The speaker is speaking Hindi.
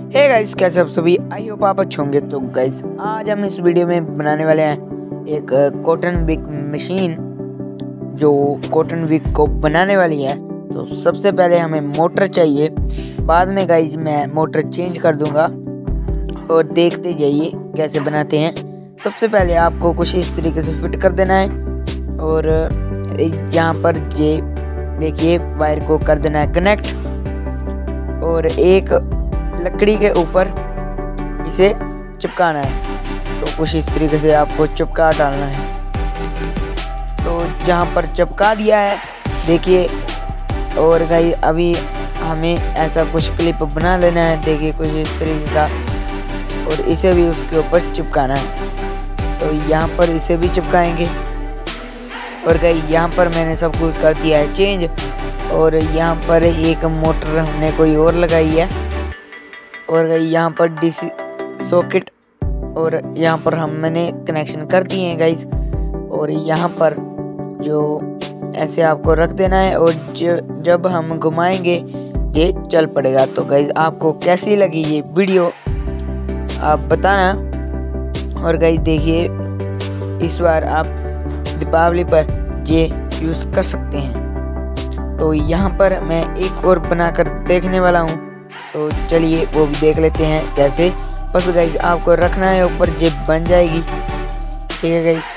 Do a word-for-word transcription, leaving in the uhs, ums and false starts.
हे गाइस, कैसे आप सभी? आई होप आप अच्छे होंगे। तो गाइस, आज हम इस वीडियो में बनाने वाले हैं एक कॉटन विक मशीन जो कॉटन विक को बनाने वाली है। तो सबसे पहले हमें मोटर चाहिए, बाद में गाइस मैं मोटर चेंज कर दूंगा और देखते जाइए कैसे बनाते हैं। सबसे पहले आपको कुछ इस तरीके से फिट कर देना है और यहाँ पर ये देखिए वायर को कर देना है कनेक्ट और एक लकड़ी के ऊपर इसे चिपकाना है। तो कुछ इस तरीके से आपको चिपका डालना है। तो जहाँ पर चिपका दिया है देखिए, और गाइस अभी हमें ऐसा कुछ क्लिप बना लेना है। देखिए कुछ इस तरीके का, और इसे भी उसके ऊपर चिपकाना है। तो यहाँ पर इसे भी चिपकाएंगे और गाइस यहाँ पर मैंने सब कुछ कर दिया है चेंज। और यहाँ पर एक मोटर हमने कोई और लगाई है और यहाँ पर डीसी सॉकेट और यहाँ पर हमने कनेक्शन कर दिए हैं गाइस। और यहाँ पर जो ऐसे आपको रख देना है और जब हम घुमाएंगे ये चल पड़ेगा। तो गाइस आपको कैसी लगी ये वीडियो आप बताना। और गाइस देखिए इस बार आप दीपावली पर ये यूज़ कर सकते हैं। तो यहाँ पर मैं एक और बनाकर देखने वाला हूँ, तो चलिए वो भी देख लेते हैं कैसे। बस गाइस आपको रखना है ऊपर, ये बन जाएगी। ठीक है गाइस।